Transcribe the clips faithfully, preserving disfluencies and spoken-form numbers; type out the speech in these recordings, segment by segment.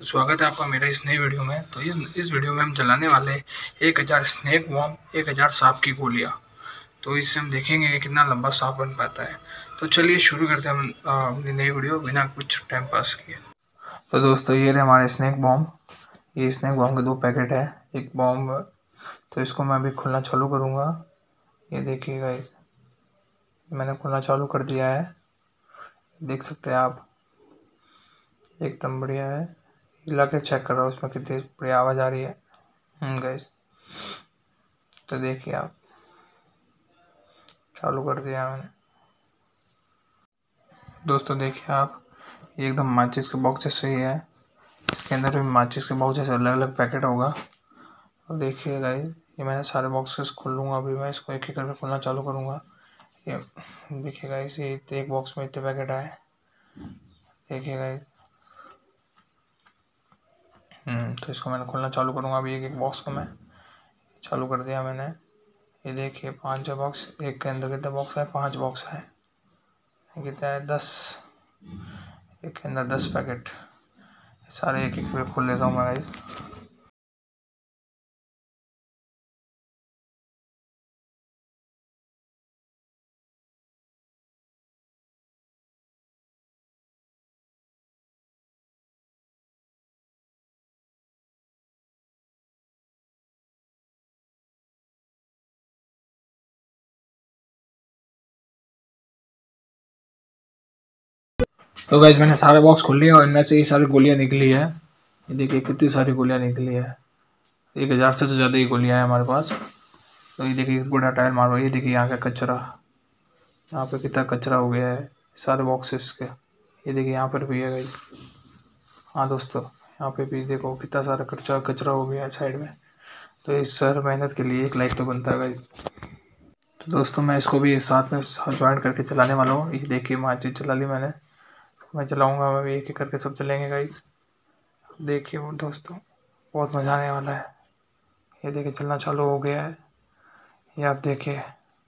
स्वागत है आपका मेरे इस नई वीडियो में। तो इस इस वीडियो में हम जलाने वाले एक हज़ार स्नेक बॉम्ब, एक हज़ार सांप की गोलियां। तो इससे हम देखेंगे कि कितना लंबा सांप बन पाता है। तो चलिए शुरू करते हैं हम अपनी नई वीडियो बिना कुछ टाइम पास किए। तो दोस्तों ये रहे हमारे स्नेक बॉम्ब। ये स्नेक बॉम्ब के दो पैकेट है, एक बॉम्ब। तो इसको मैं अभी खुलना चालू करूँगा। ये देखिएगा, इस मैंने खुलना चालू कर दिया है, देख सकते हैं आप। एकदम बढ़िया है। हिला के चेक कर रहा हूँ उसमें कितनी बढ़िया आवाज़ आ रही है गाइस। तो देखिए आप, चालू कर दिया मैंने। दोस्तों देखिए आप, ये एकदम माचिस के बॉक्स से ही है। इसके अंदर भी माचिस के बॉक्स से अलग अलग पैकेट होगा। तो देखिए गाइस, ये मैंने सारे बॉक्सेस खोल लूँगा। अभी मैं इसको एक एक करके खोलना चालू करूँगा। ये देखिए गाइस, ये एक बॉक्स में इतने पैकेट आए। देखिए गाइस, हम्म तो इसको मैंने खोलना चालू करूँगा अभी। एक एक बॉक्स को मैं चालू कर दिया मैंने। ये देखिए पांच बॉक्स, एक के अंदर कितने बॉक्स है? पांच बॉक्स है। कितना है? दस। एक के अंदर दस पैकेट। सारे एक एक पे खोल लेता हूँ मैं गाइस। तो गाइस मैंने सारे बॉक्स खोल लिया और इनमें से ये सारी गोलियां निकली है। ये देखिए कितनी सारी गोलियां निकली है। एक हज़ार से तो ज़्यादा ही गोलियां है हमारे पास। तो ये देखिए बड़ा टायर मार रहा है। ये देखिए यहाँ का कचरा, यहाँ पे कितना कचरा हो गया है सारे बॉक्सेस के। ये देखिए यहाँ पर भी है गाइस। हाँ दोस्तों, यहाँ पे भी देखो कितना सारा कचरा कचरा हो गया है साइड में। तो इस सर मेहनत के लिए एक लाइक तो बनता है गाइस। तो दोस्तों मैं इसको भी साथ में ज्वाइन करके चलाने वाला हूँ। ये देखिए माचिस चला ली मैंने, मैं चलाऊंगा। मैं भी एक एक करके सब चलेंगे गाइस। देखिए वो दोस्तों, बहुत मज़ा आने वाला है। ये देखिए चलना चालू हो गया है, ये आप देखिए।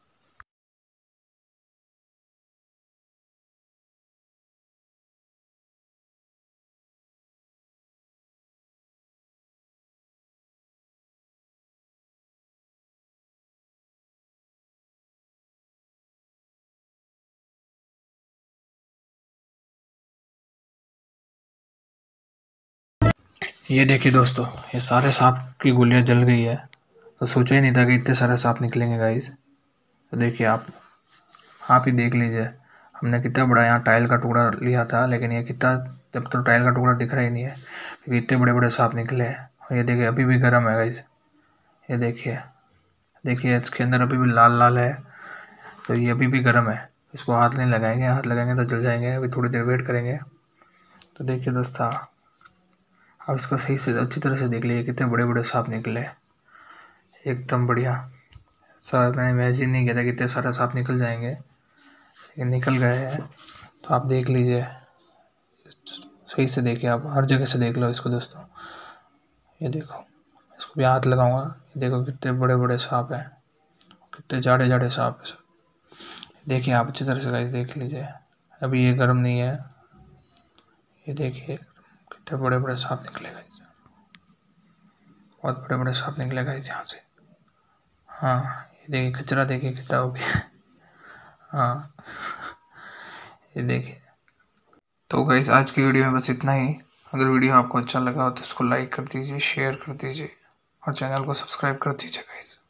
ये देखिए दोस्तों, ये सारे सांप की गोलियां जल गई है। तो सोचा ही नहीं था कि इतने सारे सांप निकलेंगे गाइस। तो देखिए आप आप ही देख लीजिए, हमने कितना बड़ा यहाँ टाइल का टुकड़ा लिया था, लेकिन ये कितना, जब तो टाइल का टुकड़ा दिख रहा ही नहीं है क्योंकि इतने बड़े बड़े सांप निकले हैं। और ये देखिए अभी भी गर्म है गाइस। ये देखिए देखिए इसके अंदर अभी भी लाल लाल है। तो ये अभी भी गर्म है। इसको हाथ नहीं लगाएंगे, हाथ लगाएंगे तो जल जाएंगे। अभी थोड़ी देर वेट करेंगे। तो देखिए दोस्तों, अब इसको सही से अच्छी तरह से देख लीजिए कितने बड़े बड़े सांप निकले, एकदम बढ़िया। सर मैंने इमेजिन नहीं किया था कि इतने सारे सांप निकल जाएंगे, लेकिन निकल गए हैं। तो आप देख लीजिए, सही से देखिए, आप हर जगह से देख लो इसको दोस्तों। ये देखो, इसको भी हाथ लगाऊंगा। ये देखो कितने बड़े बड़े सांप हैं, कितने जाड़े जाड़े सांप है। देखिए आप अच्छी तरह से गाइस देख लीजिए। अभी ये गर्म नहीं है। ये देखिए कितने बड़े बड़े सांप निकले गाइस, बहुत बड़े बड़े सांप निकले गाइस यहाँ से। हाँ ये देखिए कचरा देखिए कितना हो गया। हाँ ये देखिए। तो गाइस आज की वीडियो में बस इतना ही। अगर वीडियो आपको अच्छा लगा हो तो इसको लाइक कर दीजिए, शेयर कर दीजिए और चैनल को सब्सक्राइब कर दीजिए गाइस।